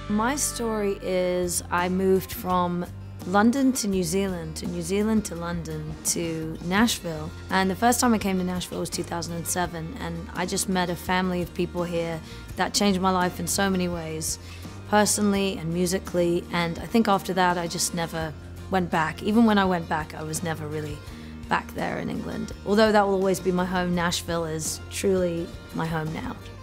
My story is I moved from London to New Zealand to London to Nashville. And the first time I came to Nashville was 2007, and I just met a family of people here that changed my life in so many ways, personally and musically. And I think after that I just never went back. Even when I went back, I was never really back there in England. Although that will always be my home, Nashville is truly my home now.